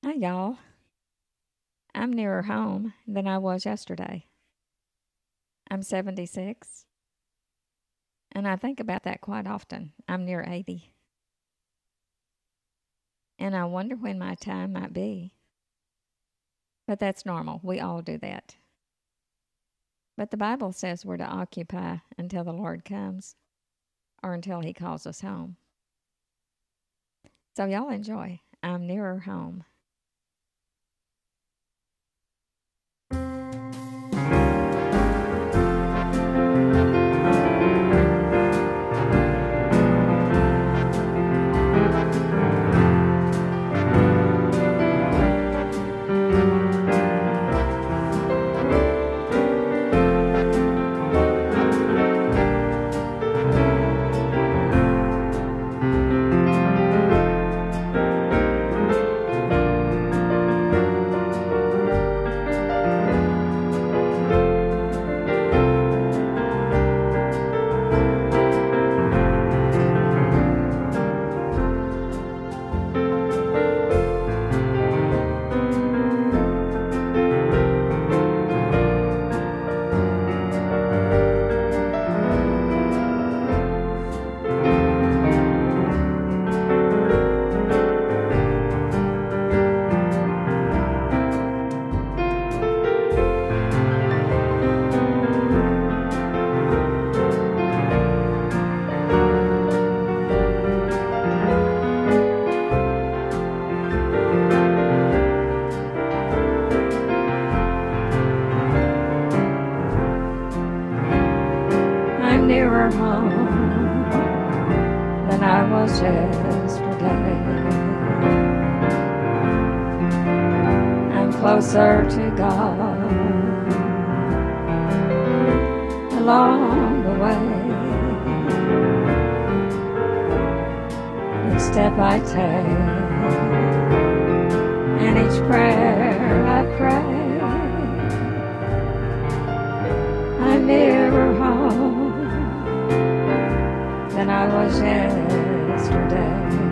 Hi, y'all. I'm nearer home than I was yesterday. I'm 76, and I think about that quite often. I'm near 80, and I wonder when my time might be. But that's normal. We all do that. But the Bible says we're to occupy until the Lord comes or until he calls us home. So, y'all enjoy. I'm nearer home. I'm nearer home than I was yesterday. I'm closer to God along the way. Each step I take and each prayer I pray, I'm nearer home than I was yesterday.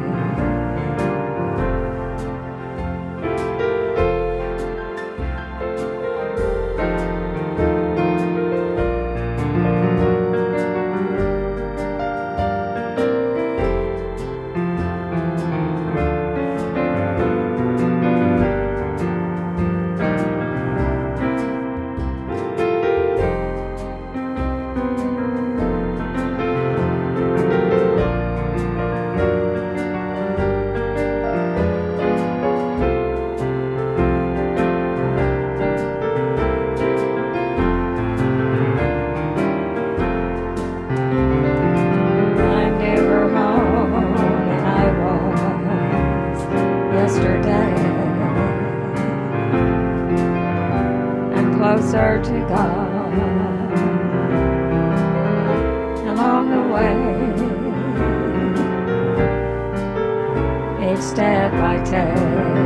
Closer to God along the way. Each step I take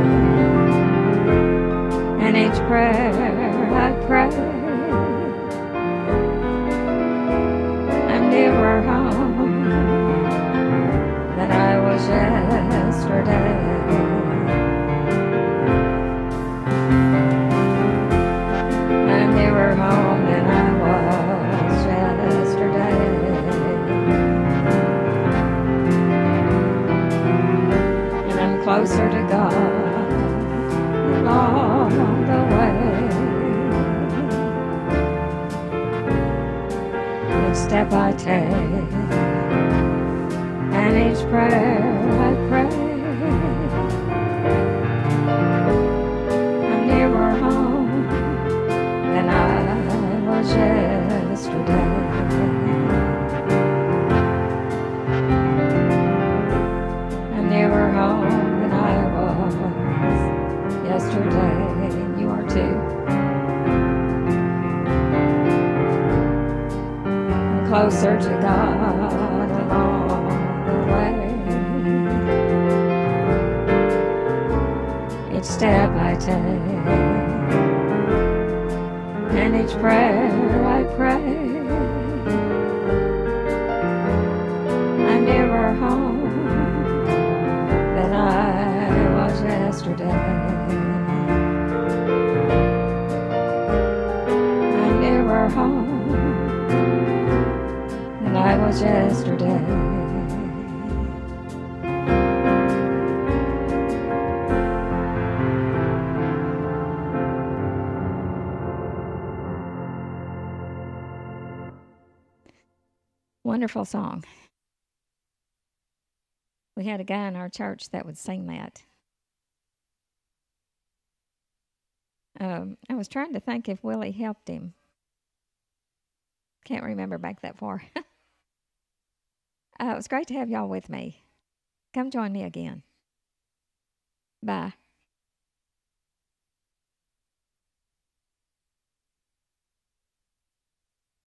and each prayer I pray, I'm nearer home than I was yesterday. Nearer home than I was yesterday. And I'm closer to God along the way. Each step I take and each prayer I pray, I'm nearer home than I was yesterday. I'm nearer home than I was yesterday. You are too. I'm closer to God along the way. Each step I take and each prayer I pray, I'm nearer home than I was yesterday. yesterday. I knew her home, and I was yesterday. Wonderful song. We had a guy in our church that would sing that. I was trying to think if Willie helped him. Can't remember back that far. It was great to have y'all with me. Come join me again. Bye.